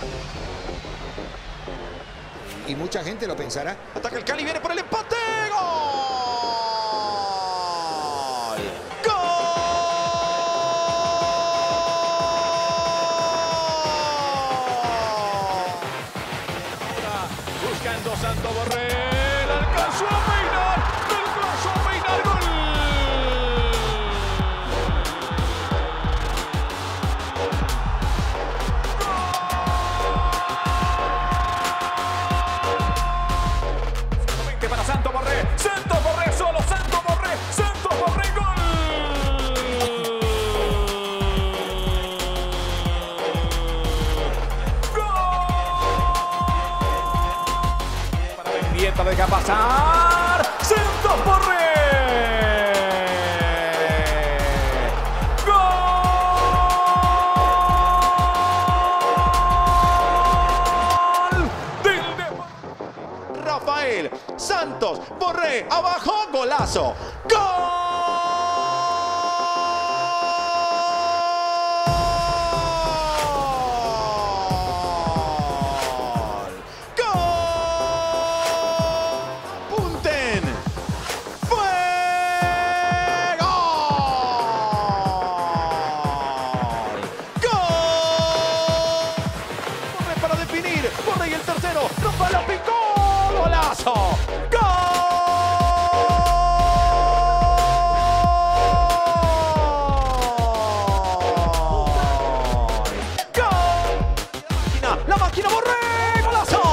Y mucha gente lo pensará. Ataca el Cali, viene por el empate. ¡Gol! ¡Gol! Ahora buscando Santo Borrell. Alcanzó a peinar. Alcanzó a peinar. ¡Gol! Para Santo Borré solo, Santo Borré, gol. Gol. Para Mendieta, deja pasar, Santo Borré. Rafael Santos Borré, abajo, golazo. ¡Gol! ¡Gol! ¡Apunten! ¡Fue gol! ¡Gol! Borré para definir, Borré y el tercero, Rafael la picó. ¡Golazo! ¡Gol! ¡Gol! La máquina Borré, golazo.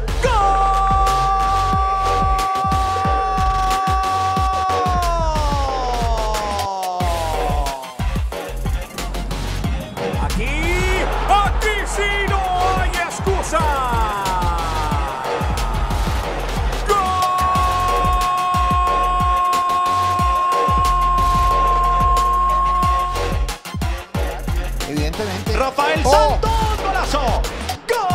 ¡Gol! Aquí sí no hay excusa. Evidentemente. Rafael Santos, golazo. ¡Gol!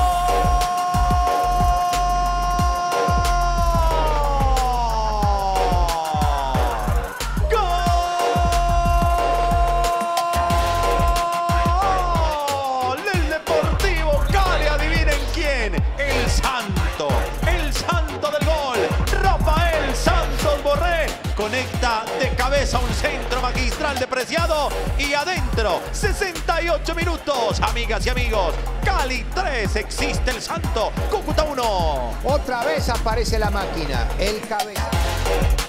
¡Gol! El Deportivo Cali, adivinen quién. El santo del gol. Rafael Santos Borré conecta de cabeza un centro magistral de Preciado y adentro, 68 minutos, amigas y amigos. Cali 3, existe el santo. Cúcuta 1. Otra vez aparece la máquina. El cabeza.